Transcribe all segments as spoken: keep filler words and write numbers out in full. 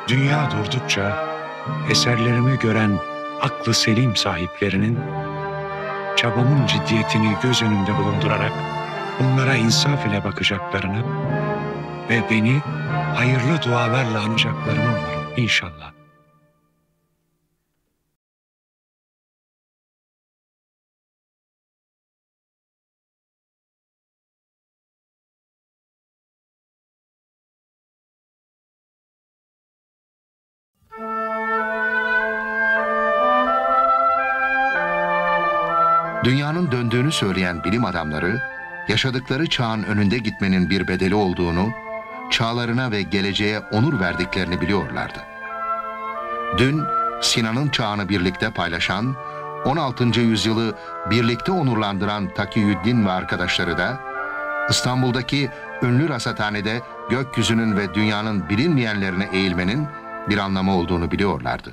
Dünya durdukça eserlerimi gören aklı selim sahiplerinin çabamın ciddiyetini göz önünde bulundurarak bunlara insaf ile bakacaklarını ve beni hayırlı dualarla anacaklarını umarım inşallah. Dünyanın döndüğünü söyleyen bilim adamları, yaşadıkları çağın önünde gitmenin bir bedeli olduğunu, çağlarına ve geleceğe onur verdiklerini biliyorlardı. Dün Sinan'ın çağını birlikte paylaşan, on altıncı yüzyılı birlikte onurlandıran Takiyüddin ve arkadaşları da, İstanbul'daki ünlü rasathanede gökyüzünün ve dünyanın bilinmeyenlerine eğilmenin bir anlamı olduğunu biliyorlardı.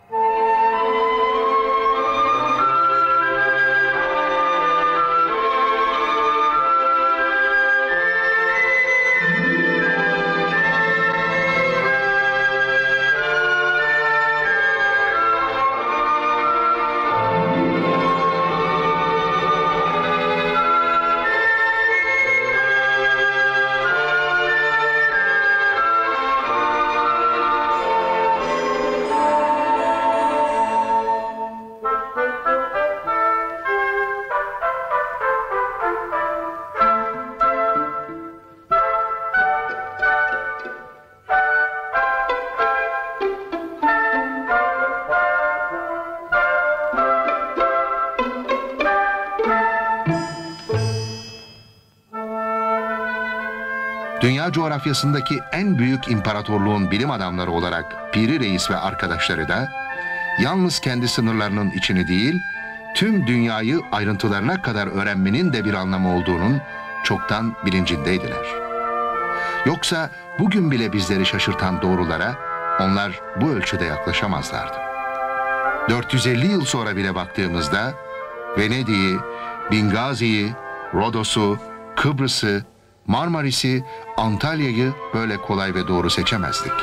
Dünya coğrafyasındaki en büyük imparatorluğun bilim adamları olarak Piri Reis ve arkadaşları da yalnız kendi sınırlarının içini değil, tüm dünyayı ayrıntılarına kadar öğrenmenin de bir anlamı olduğunun çoktan bilincindeydiler. Yoksa bugün bile bizleri şaşırtan doğrulara onlar bu ölçüde yaklaşamazlardı. dört yüz elli yıl sonra bile baktığımızda Venedik'i, Bingazi'yi, Rodos'u, Kıbrıs'ı, Marmaris'i, Antalya'yı böyle kolay ve doğru seçemezdik.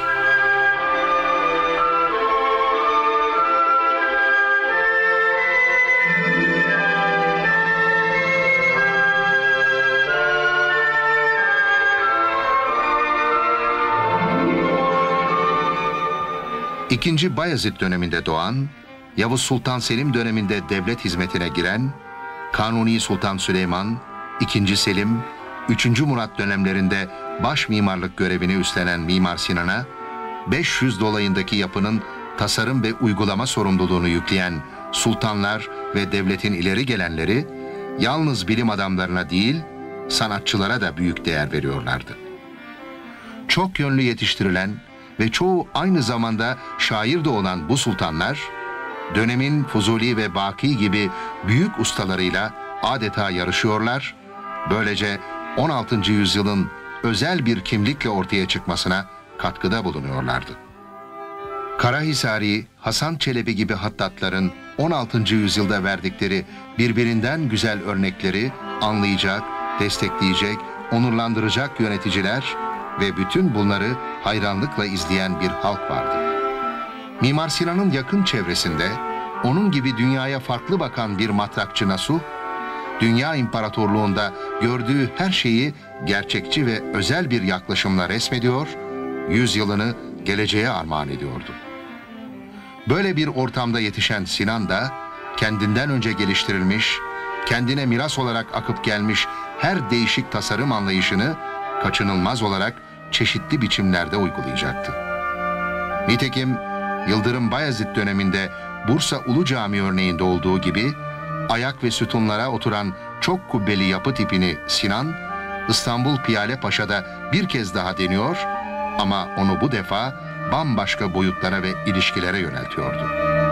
İkinci Bayezid döneminde doğan, Yavuz Sultan Selim döneminde devlet hizmetine giren, Kanuni Sultan Süleyman, ikinci Selim, üçüncü Murat dönemlerinde baş mimarlık görevini üstlenen Mimar Sinan'a, beş yüz dolayındaki yapının tasarım ve uygulama sorumluluğunu yükleyen sultanlar ve devletin ileri gelenleri, yalnız bilim adamlarına değil, sanatçılara da büyük değer veriyorlardı. Çok yönlü yetiştirilen ve çoğu aynı zamanda şair de olan bu sultanlar, dönemin Fuzuli ve Baki gibi büyük ustalarıyla adeta yarışıyorlar, böylece on altıncı yüzyılın özel bir kimlikle ortaya çıkmasına katkıda bulunuyorlardı. Karahisari, Hasan Çelebi gibi hattatların on altıncı yüzyılda verdikleri birbirinden güzel örnekleri anlayacak, destekleyecek, onurlandıracak yöneticiler ve bütün bunları hayranlıkla izleyen bir halk vardı. Mimar Sinan'ın yakın çevresinde onun gibi dünyaya farklı bakan bir matrakçı Nasuh, Dünya İmparatorluğunda gördüğü her şeyi gerçekçi ve özel bir yaklaşımla resmediyor, yüzyılını geleceğe armağan ediyordu. Böyle bir ortamda yetişen Sinan da kendinden önce geliştirilmiş, kendine miras olarak akıp gelmiş her değişik tasarım anlayışını kaçınılmaz olarak çeşitli biçimlerde uygulayacaktı. Nitekim Yıldırım Bayezid döneminde Bursa Ulu Cami örneğinde olduğu gibi ayak ve sütunlara oturan çok kubbeli yapı tipini Sinan, İstanbul Piyale Paşa'da bir kez daha deniyor ama onu bu defa bambaşka boyutlara ve ilişkilere yöneltiyordu.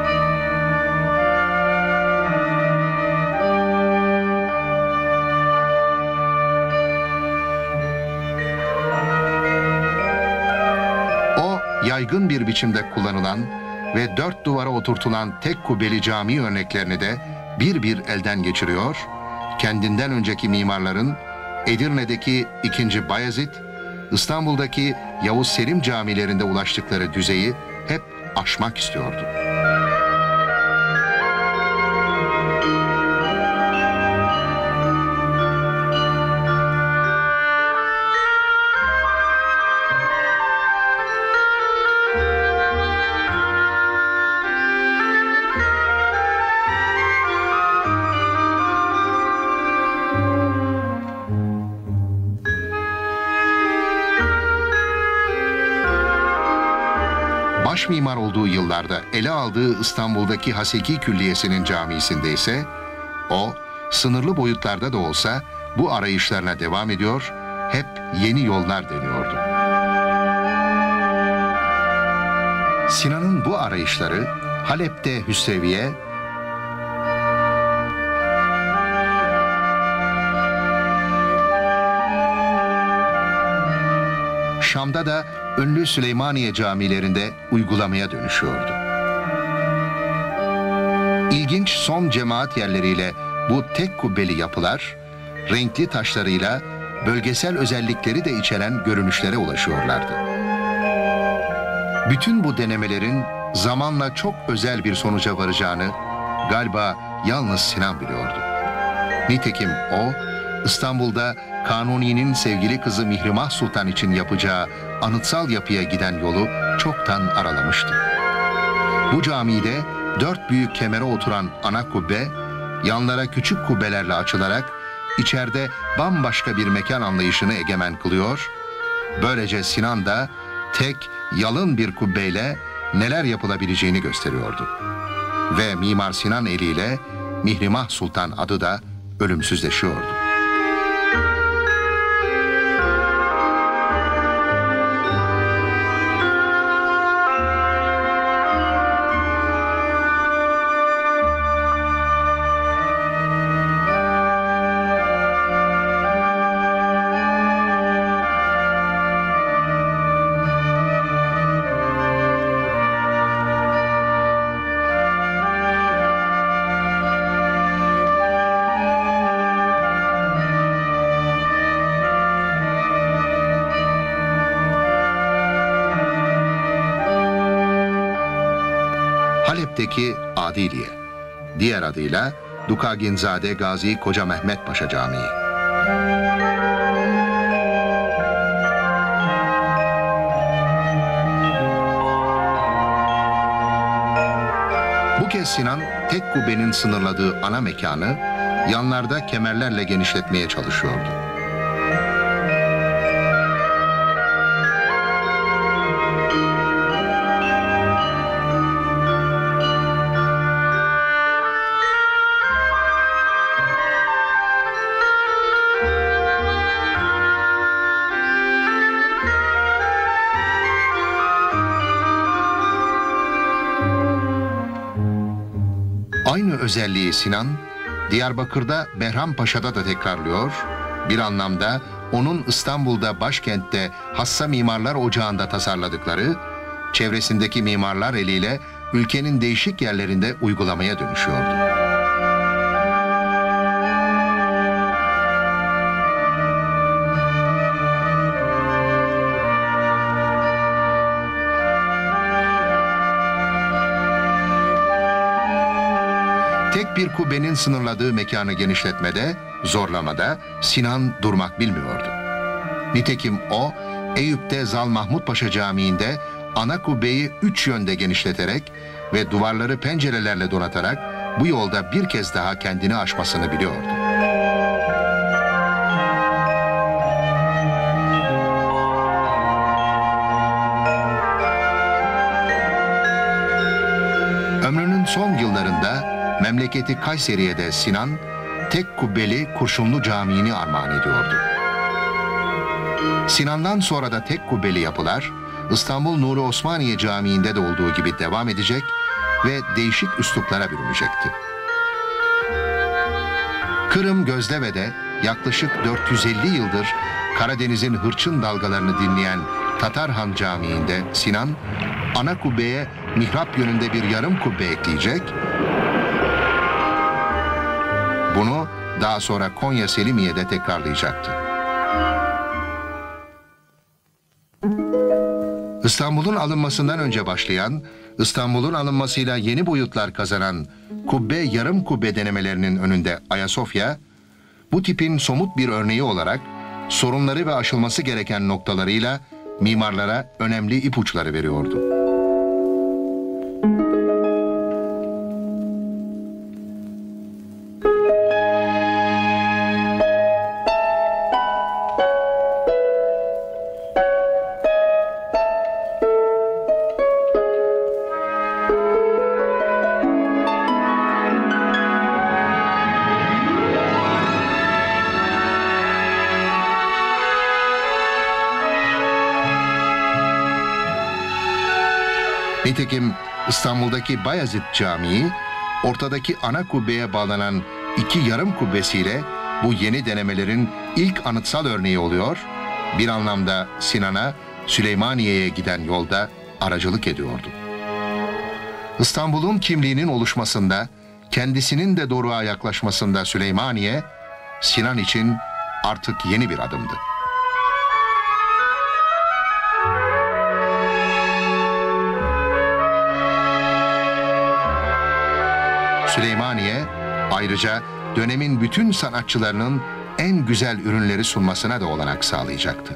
O, yaygın bir biçimde kullanılan ve dört duvara oturtulan tek kubbeli cami örneklerini de bir bir elden geçiriyor, kendinden önceki mimarların Edirne'deki ikinci Bayezid, İstanbul'daki Yavuz Selim camilerinde ulaştıkları düzeyi hep aşmak istiyordu. Baş mimar olduğu yıllarda ele aldığı İstanbul'daki Haseki Külliyesi'nin camisinde ise o sınırlı boyutlarda da olsa bu arayışlarına devam ediyor, hep yeni yollar deniyordu. Sinan'ın bu arayışları Halep'te Hüsreviye, Şam'da da ünlü Süleymaniye camilerinde uygulamaya dönüşüyordu. İlginç son cemaat yerleriyle bu tek kubbeli yapılar, renkli taşlarıyla bölgesel özellikleri de içeren görünüşlere ulaşıyorlardı. Bütün bu denemelerin zamanla çok özel bir sonuca varacağını galiba yalnız Sinan biliyordu. Nitekim o, İstanbul'da Kanuni'nin sevgili kızı Mihrimah Sultan için yapacağı anıtsal yapıya giden yolu çoktan aralamıştı. Bu camide dört büyük kemere oturan ana kubbe, yanlara küçük kubbelerle açılarak içeride bambaşka bir mekan anlayışını egemen kılıyor, böylece Sinan da tek, yalın bir kubbeyle neler yapılabileceğini gösteriyordu. Ve Mimar Sinan eliyle Mihrimah Sultan adı da ölümsüzleşiyordu. Halep'teki Adiliye, diğer adıyla Dukaginzade Gazi Koca Mehmet Paşa Camii. Bu kez Sinan, tek kubbenin sınırladığı ana mekanı yanlarda kemerlerle genişletmeye çalışıyordu. Aynı özelliği Sinan, Diyarbakır'da Behrampaşa'da da tekrarlıyor, bir anlamda onun İstanbul'da başkentte Hassa Mimarlar Ocağı'nda tasarladıkları, çevresindeki mimarlar eliyle ülkenin değişik yerlerinde uygulamaya dönüşüyordu. Tek bir kubbenin sınırladığı mekanı genişletmede, zorlamada Sinan durmak bilmiyordu. Nitekim o, Eyüp'te Zal Mahmut Paşa Camii'nde ana kubbeyi üç yönde genişleterek ve duvarları pencerelerle donatarak bu yolda bir kez daha kendini aşmasını biliyordu. Ömrünün son yıllarında memleketi Kayseri'ye de Sinan, tek kubbeli Kurşunlu Camii'ni armağan ediyordu. Sinan'dan sonra da tek kubbeli yapılar, İstanbul Nuri Osmaniye Camii'nde de olduğu gibi devam edecek ve değişik üsluplara bürünecekti. Kırım Gözdeve'de yaklaşık dört yüz elli yıldır Karadeniz'in hırçın dalgalarını dinleyen Tatarhan Camii'nde Sinan, ana kubbeye mihrap yönünde bir yarım kubbe ekleyecek, bunu daha sonra Konya Selimiye'de tekrarlayacaktı. İstanbul'un alınmasından önce başlayan, İstanbul'un alınmasıyla yeni boyutlar kazanan kubbe yarım kubbe denemelerinin önünde Ayasofya, bu tipin somut bir örneği olarak sorunları ve aşılması gereken noktalarıyla mimarlara önemli ipuçları veriyordu. Nitekim İstanbul'daki Bayezid Camii, ortadaki ana kubbeye bağlanan iki yarım kubbesiyle bu yeni denemelerin ilk anıtsal örneği oluyor, bir anlamda Sinan'a, Süleymaniye'ye giden yolda aracılık ediyordu. İstanbul'un kimliğinin oluşmasında, kendisinin de doruğa yaklaşmasında Süleymaniye, Sinan için artık yeni bir adımdı. Süleymaniye, ayrıca dönemin bütün sanatçılarının en güzel ürünleri sunmasına da olanak sağlayacaktı.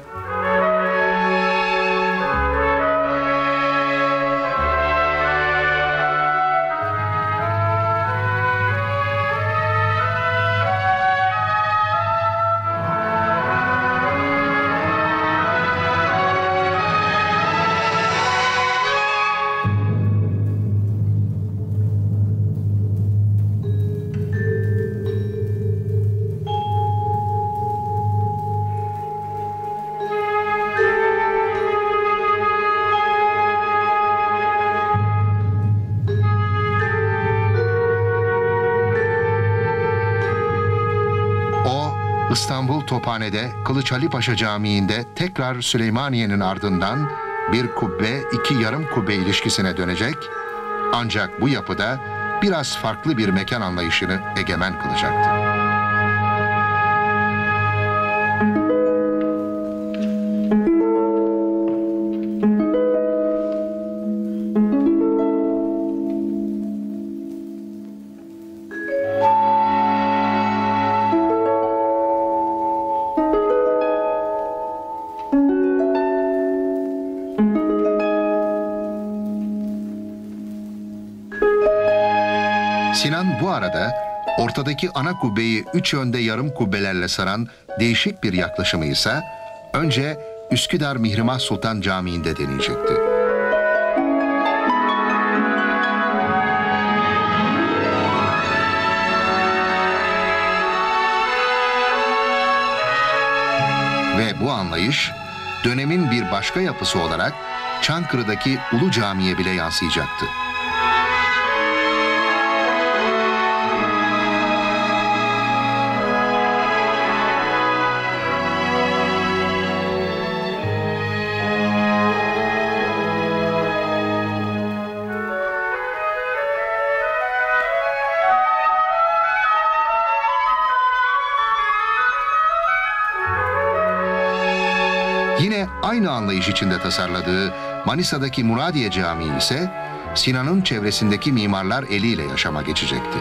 İstanbul Tophane'de Kılıç Ali Paşa Camii'nde tekrar Süleymaniye'nin ardından bir kubbe iki yarım kubbe ilişkisine dönecek, ancak bu yapıda biraz farklı bir mekan anlayışını egemen kılacaktı. Sinan bu arada ortadaki ana kubbeyi üç yönde yarım kubbelerle saran değişik bir yaklaşımı ise önce Üsküdar Mihrimah Sultan Camii'nde deneyecekti. Ve bu anlayış dönemin bir başka yapısı olarak Çankırı'daki Ulu Cami'ye bile yansıyacaktı. Yine aynı anlayış içinde tasarladığı Manisa'daki Muradiye Camii ise Sinan'ın çevresindeki mimarlar eliyle yaşama geçecekti.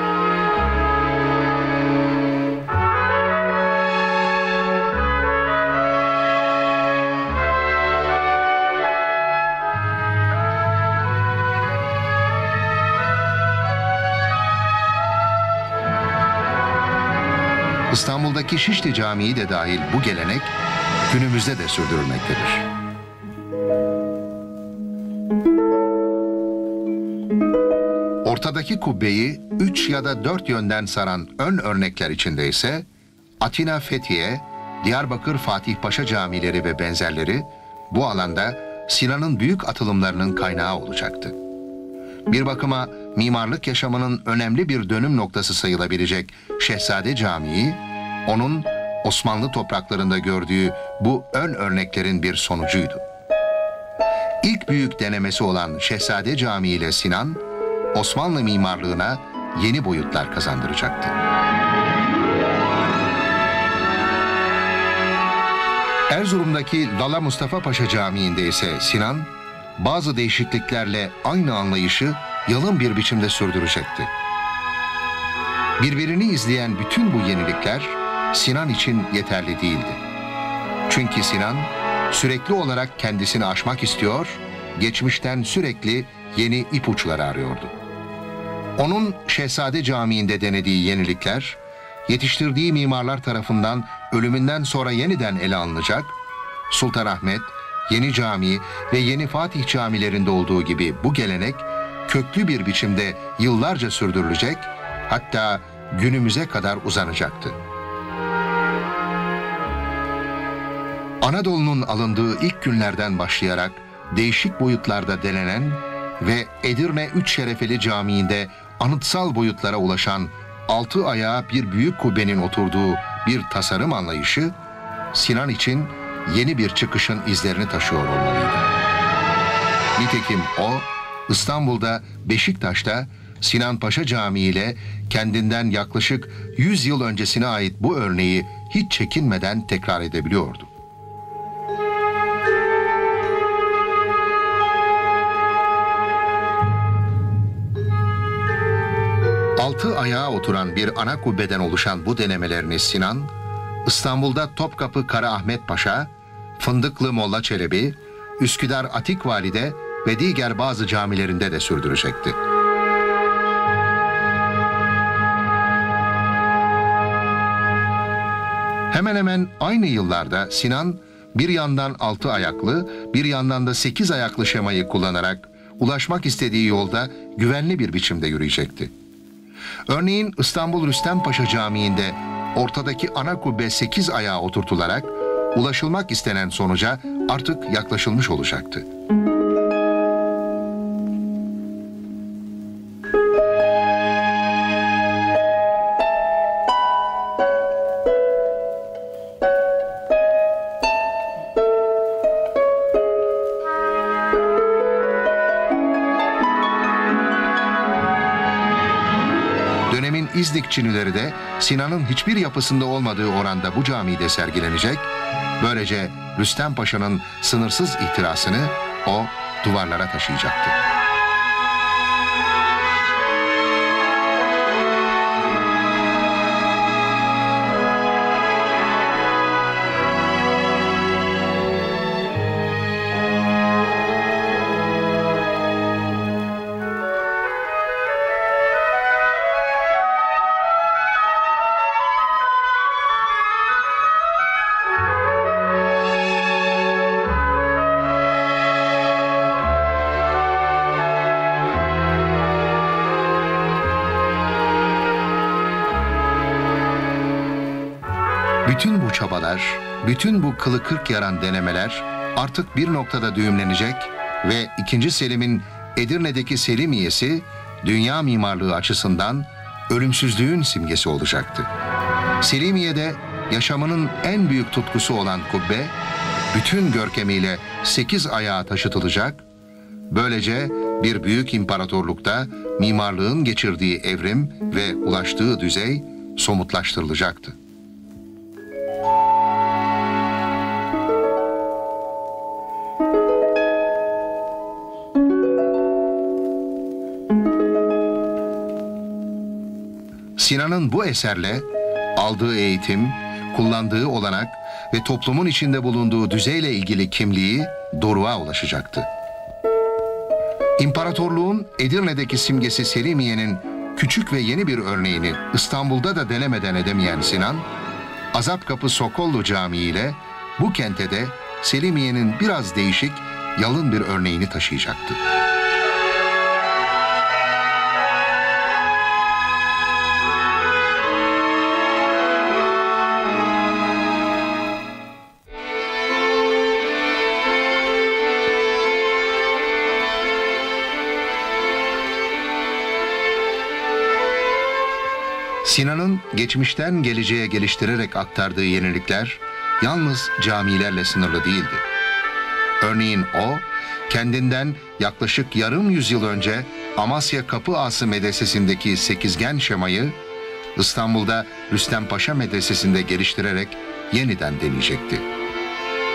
İstanbul'daki Şişli Camii de dahil bu gelenek günümüzde de sürdürülmektedir. Ortadaki kubbeyi üç ya da dört yönden saran ön örnekler içinde ise Atina Fethiye, Diyarbakır Fatih Paşa camileri ve benzerleri bu alanda Sinan'ın büyük atılımlarının kaynağı olacaktı. Bir bakıma mimarlık yaşamının önemli bir dönüm noktası sayılabilecek Şehzade Camii, onun Osmanlı topraklarında gördüğü bu ön örneklerin bir sonucuydu. İlk büyük denemesi olan Şehzade Camii ile Sinan, Osmanlı mimarlığına yeni boyutlar kazandıracaktı. Erzurum'daki Lala Mustafa Paşa Camii'nde ise Sinan, bazı değişikliklerle aynı anlayışı yalın bir biçimde sürdürecekti. Birbirini izleyen bütün bu yenilikler Sinan için yeterli değildi. Çünkü Sinan sürekli olarak kendisini aşmak istiyor, geçmişten sürekli yeni ipuçları arıyordu. Onun Şehzade Camii'nde denediği yenilikler, yetiştirdiği mimarlar tarafından ölümünden sonra yeniden ele alınacak, Sultanahmet, Yeni Cami ve Yeni Fatih camilerinde olduğu gibi bu gelenek köklü bir biçimde yıllarca sürdürülecek, hatta günümüze kadar uzanacaktı. Anadolu'nun alındığı ilk günlerden başlayarak değişik boyutlarda denenen ve Edirne Üç Şerefeli Camii'nde anıtsal boyutlara ulaşan altı ayağa bir büyük kubbenin oturduğu bir tasarım anlayışı, Sinan için yeni bir çıkışın izlerini taşıyor olmalıydı. Nitekim o, İstanbul'da Beşiktaş'ta Sinan Paşa Camii ile kendinden yaklaşık yüz yıl öncesine ait bu örneği hiç çekinmeden tekrar edebiliyordu. Altı ayağa oturan bir ana kubbeden oluşan bu denemelerini Sinan, İstanbul'da Topkapı Karaahmet Paşa, Fındıklı Molla Çelebi, Üsküdar Atik Valide ve diğer bazı camilerinde de sürdürecekti. Hemen hemen aynı yıllarda Sinan bir yandan altı ayaklı, bir yandan da sekiz ayaklı şemayı kullanarak ulaşmak istediği yolda güvenli bir biçimde yürüyecekti. Örneğin İstanbul Rüstem Paşa Camii'nde ortadaki ana kubbe sekiz ayağa oturtularak ulaşılmak istenen sonuca artık yaklaşılmış olacaktı. Dönemin İznik Çinileri de Sinan'ın hiçbir yapısında olmadığı oranda bu camide sergilenecek, böylece Rüstem Paşa'nın sınırsız ihtirasını o duvarlara taşıyacaktı. Bütün bu çabalar, bütün bu kılı kırk yaran denemeler artık bir noktada düğümlenecek ve ikinci. Selim'in Edirne'deki Selimiyesi dünya mimarlığı açısından ölümsüzlüğün simgesi olacaktı. Selimiye'de yaşamının en büyük tutkusu olan kubbe, bütün görkemiyle sekiz ayağa taşıtılacak, böylece bir büyük imparatorlukta mimarlığın geçirdiği evrim ve ulaştığı düzey somutlaştırılacaktı. Sinan'ın bu eserle aldığı eğitim, kullandığı olanak ve toplumun içinde bulunduğu düzeyle ilgili kimliği doruğa ulaşacaktı. İmparatorluğun Edirne'deki simgesi Selimiye'nin küçük ve yeni bir örneğini İstanbul'da da denemeden edemeyen Sinan, Azapkapı Sokollu Camii ile bu kente de Selimiye'nin biraz değişik, yalın bir örneğini taşıyacaktı. Sinan'ın geçmişten geleceğe geliştirerek aktardığı yenilikler yalnız camilerle sınırlı değildi. Örneğin o, kendinden yaklaşık yarım yüzyıl önce Amasya Kapı Ağası Medresesi'ndeki sekizgen şemayı İstanbul'da Rüstem Paşa Medresesi'nde geliştirerek yeniden deneyecekti.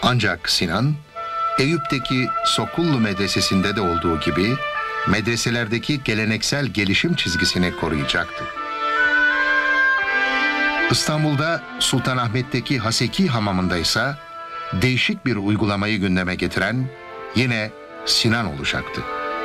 Ancak Sinan, Eyüp'teki Sokullu Medresesi'nde de olduğu gibi medreselerdeki geleneksel gelişim çizgisini koruyacaktı. İstanbul'da Sultanahmet'teki Haseki Hamamı'nda ise değişik bir uygulamayı gündeme getiren yine Sinan olacaktı.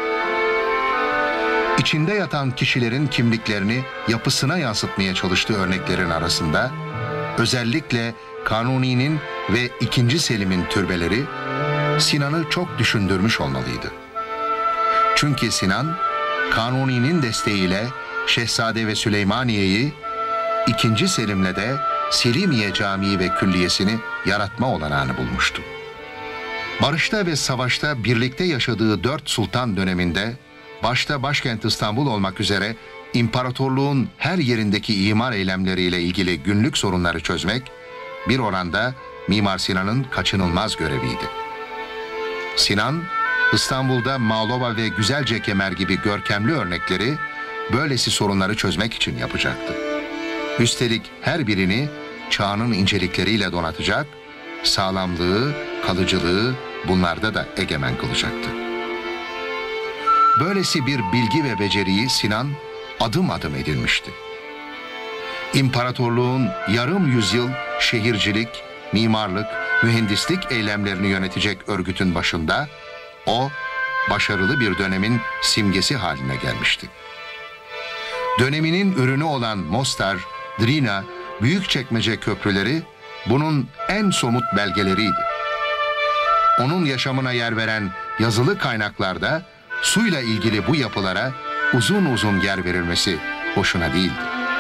İçinde yatan kişilerin kimliklerini yapısına yansıtmaya çalıştığı örneklerin arasında özellikle Kanuni'nin ve ikinci. Selim'in türbeleri Sinan'ı çok düşündürmüş olmalıydı. Çünkü Sinan, Kanuni'nin desteğiyle Şehzade ve Süleymaniye'yi, ikinci. Selim'le de Selimiye Camii ve Külliyesini yaratma olanağını bulmuştu. Barışta ve savaşta birlikte yaşadığı dört sultan döneminde, başta başkent İstanbul olmak üzere imparatorluğun her yerindeki imar eylemleriyle ilgili günlük sorunları çözmek, bir oranda Mimar Sinan'ın kaçınılmaz göreviydi. Sinan, İstanbul'da Mağlova ve Güzelcekemer gibi görkemli örnekleri böylesi sorunları çözmek için yapacaktı. Üstelik her birini çağının incelikleriyle donatacak, sağlamlığı, kalıcılığı bunlarda da egemen kılacaktı. Böylesi bir bilgi ve beceriyi Sinan adım adım edinmişti. İmparatorluğun yarım yüzyıl şehircilik, mimarlık, mühendislik eylemlerini yönetecek örgütün başında o başarılı bir dönemin simgesi haline gelmişti. Döneminin ürünü olan Mostar, Drina, Büyükçekmece köprüleri bunun en somut belgeleriydi. Onun yaşamına yer veren yazılı kaynaklarda suyla ilgili bu yapılara uzun uzun yer verilmesi hoşuna değildi.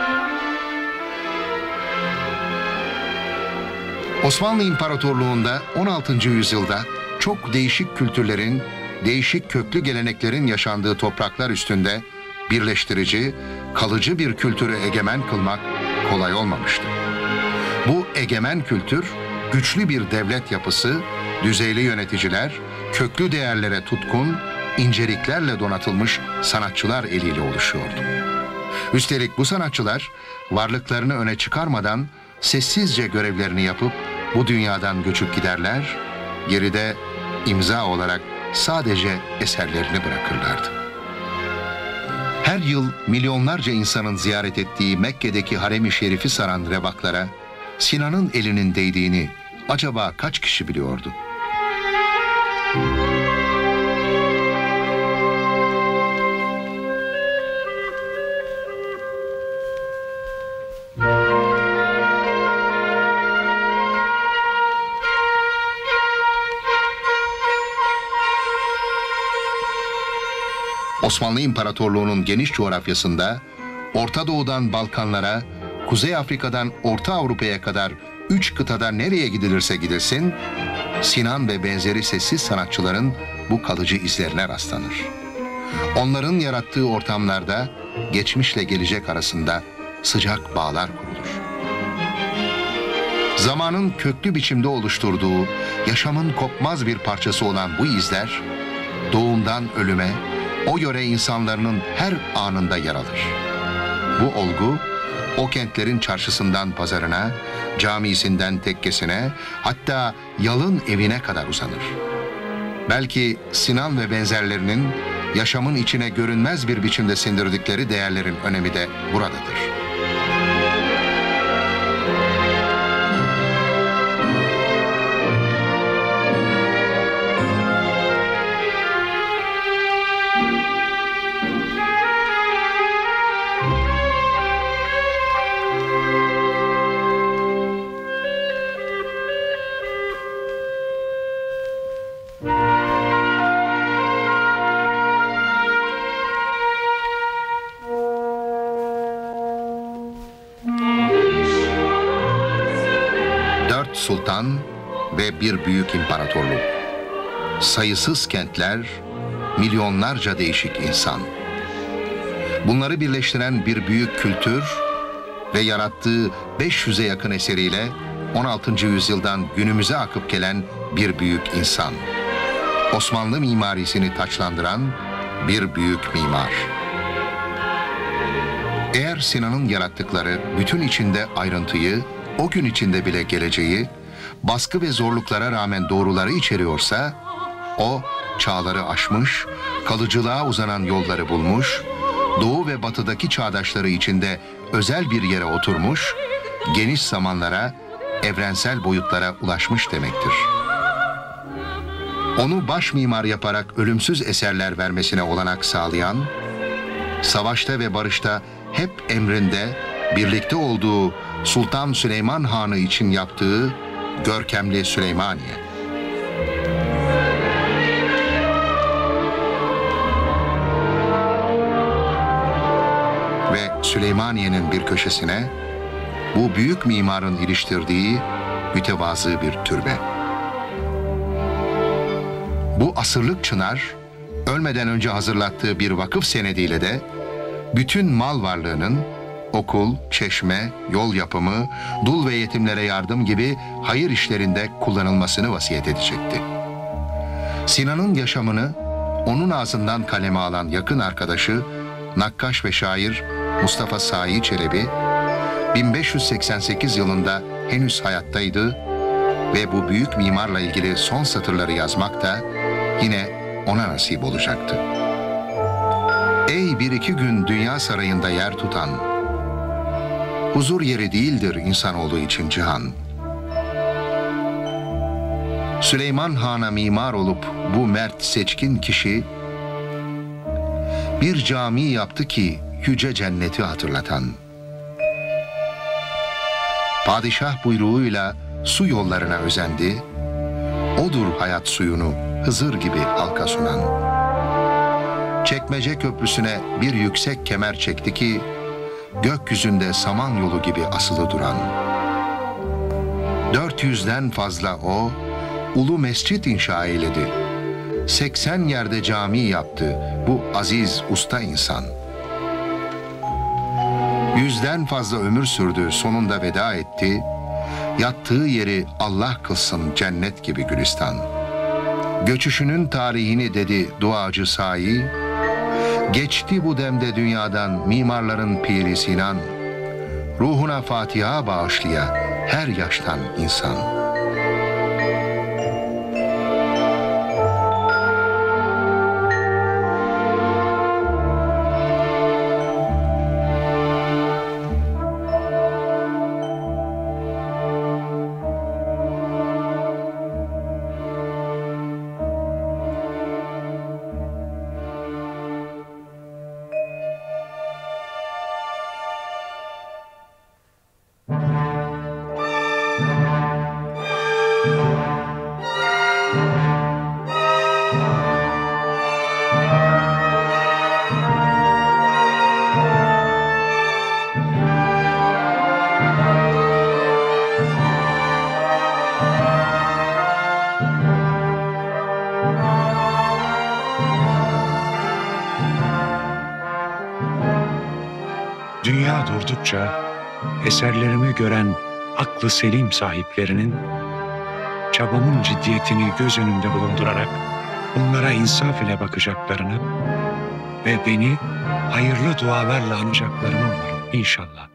Osmanlı İmparatorluğu'nda on altıncı yüzyılda çok değişik kültürlerin, değişik köklü geleneklerin yaşandığı topraklar üstünde birleştirici, kalıcı bir kültürü egemen kılmak kolay olmamıştı. Bu egemen kültür, güçlü bir devlet yapısı, düzeyli yöneticiler, köklü değerlere tutkun, inceliklerle donatılmış sanatçılar eliyle oluşuyordu. Üstelik bu sanatçılar varlıklarını öne çıkarmadan sessizce görevlerini yapıp bu dünyadan göçüp giderler, geride imza olarak sadece eserlerini bırakırlardı. Her yıl milyonlarca insanın ziyaret ettiği Mekke'deki Harem-i Şerif'i saran revaklara Sinan'ın elinin değdiğini acaba kaç kişi biliyordu? Osmanlı İmparatorluğu'nun geniş coğrafyasında Orta Doğu'dan Balkanlara, Kuzey Afrika'dan Orta Avrupa'ya kadar üç kıtada nereye gidilirse gidilsin, Sinan ve benzeri sessiz sanatçıların bu kalıcı izlerine rastlanır. Onların yarattığı ortamlarda geçmişle gelecek arasında sıcak bağlar kurulur. Zamanın köklü biçimde oluşturduğu, yaşamın kopmaz bir parçası olan bu izler, doğumdan ölüme, o yöre insanların her anında yer alır. Bu olgu, o kentlerin çarşısından pazarına, camisinden tekkesine, hatta yalın evine kadar uzanır. Belki Sinan ve benzerlerinin yaşamın içine görünmez bir biçimde sindirdikleri değerlerin önemi de buradadır. Sultan ve bir büyük imparatorluk. Sayısız kentler, milyonlarca değişik insan. Bunları birleştiren bir büyük kültür ve yarattığı beş yüze yakın eseriyle on altıncı yüzyıldan günümüze akıp gelen bir büyük insan. Osmanlı mimarisini taçlandıran bir büyük mimar. Eğer Sinan'ın yarattıkları bütün içinde ayrıntıyı, o gün içinde bile geleceği, baskı ve zorluklara rağmen doğruları içeriyorsa, o çağları aşmış, kalıcılığa uzanan yolları bulmuş, doğu ve batıdaki çağdaşları içinde özel bir yere oturmuş, geniş zamanlara, evrensel boyutlara ulaşmış demektir. Onu baş mimar yaparak ölümsüz eserler vermesine olanak sağlayan, savaşta ve barışta hep emrinde birlikte olduğu Sultan Süleyman Hanı için yaptığı görkemli Süleymaniye. Ve Süleymaniye'nin bir köşesine bu büyük mimarın iliştirdiği mütevazı bir türbe. Bu asırlık çınar, ölmeden önce hazırlattığı bir vakıf senediyle de bütün mal varlığının okul, çeşme, yol yapımı, dul ve yetimlere yardım gibi hayır işlerinde kullanılmasını vasiyet edecekti. Sinan'ın yaşamını onun ağzından kaleme alan yakın arkadaşı, nakkaş ve şair Mustafa Sahi Çelebi, bin beş yüz seksen sekiz yılında henüz hayattaydı ve bu büyük mimarla ilgili son satırları yazmak da yine ona nasip olacaktı. Ey bir iki gün dünya sarayında yer tutan, huzur yeri değildir insanoğlu için cihan. Süleyman Han'a mimar olup bu mert seçkin kişi, bir cami yaptı ki yüce cenneti hatırlatan. Padişah buyruğuyla su yollarına özendi, odur hayat suyunu Hızır gibi halka sunan. Çekmece Köprüsü'ne bir yüksek kemer çekti ki, gökyüzünde samanyolu gibi asılı duran. Dört yüzden fazla o, ulu mescit inşa eyledi. Seksen yerde cami yaptı bu aziz usta insan. Yüzden fazla ömür sürdü, sonunda veda etti. Yattığı yeri Allah kılsın cennet gibi gülistan. Göçüşünün tarihini dedi duacı Sahi, geçti bu demde dünyadan mimarların piri Sinan, ruhuna Fatiha bağışlaya her yaştan insan. Dünya durdukça eserlerimi gören aklı selim sahiplerinin çabamın ciddiyetini göz önünde bulundurarak bunlara insaf ile bakacaklarını ve beni hayırlı dualarla anacaklarını umarım inşallah.